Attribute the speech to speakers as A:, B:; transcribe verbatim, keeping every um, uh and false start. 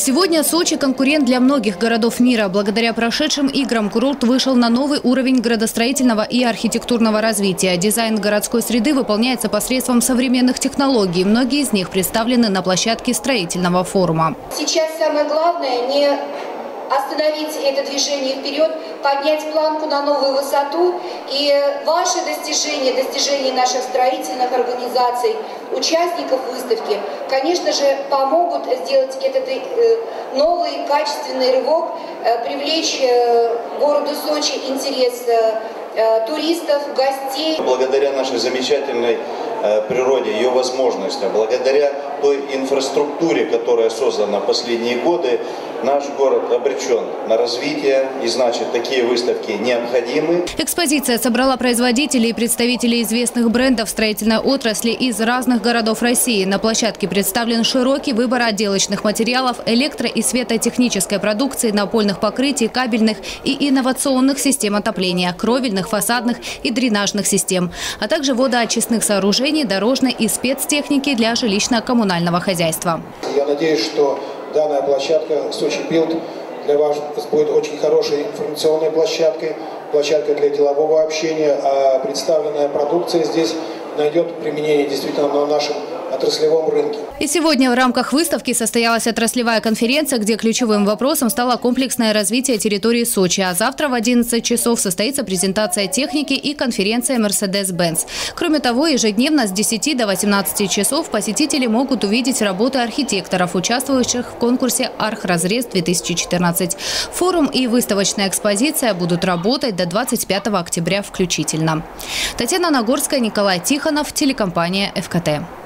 A: Сегодня Сочи – конкурент для многих городов мира. Благодаря прошедшим играм курорт вышел на новый уровень градостроительного и архитектурного развития. Дизайн городской среды выполняется посредством современных технологий. Многие из них представлены на площадке строительного форума.
B: Сейчас самое главное – не остановить это движение вперед, поднять планку на новую высоту. И ваши достижения, достижения наших строительных организаций, участников выставки, конечно же, помогут сделать этот новый качественный рывок, привлечь городу Сочи интерес туристов, гостей.
C: Благодаря нашей замечательной природе, ее возможностям, благодаря той инфраструктуре, которая создана в последние годы, наш город обречен на развитие, и значит, такие выставки необходимы.
A: Экспозиция собрала производителей и представителей известных брендов строительной отрасли из разных городов России. На площадке представлен широкий выбор отделочных материалов, электро- и светотехнической продукции, напольных покрытий, кабельных и инновационных систем отопления, кровельных, фасадных и дренажных систем, а также водоочистных сооружений, дорожной и спецтехники для жилищно-коммунального хозяйства.
D: Я надеюсь, что данная площадка Сочи Билд для вас будет очень хорошей информационной площадкой, площадкой для делового общения, а представленная продукция здесь найдет применение действительно на нашем отраслевом рынке.
A: И сегодня в рамках выставки состоялась отраслевая конференция, где ключевым вопросом стало комплексное развитие территории Сочи. А завтра в одиннадцать часов состоится презентация техники и конференция Mercedes-Benz. Кроме того, ежедневно с десяти до восемнадцати часов посетители могут увидеть работы архитекторов, участвующих в конкурсе «Архразрез-две тысячи четырнадцать». Форум и выставочная экспозиция будут работать до двадцать пятого октября включительно. Татьяна Нагорская, Николай Тихонов, телекомпания эф ка тэ.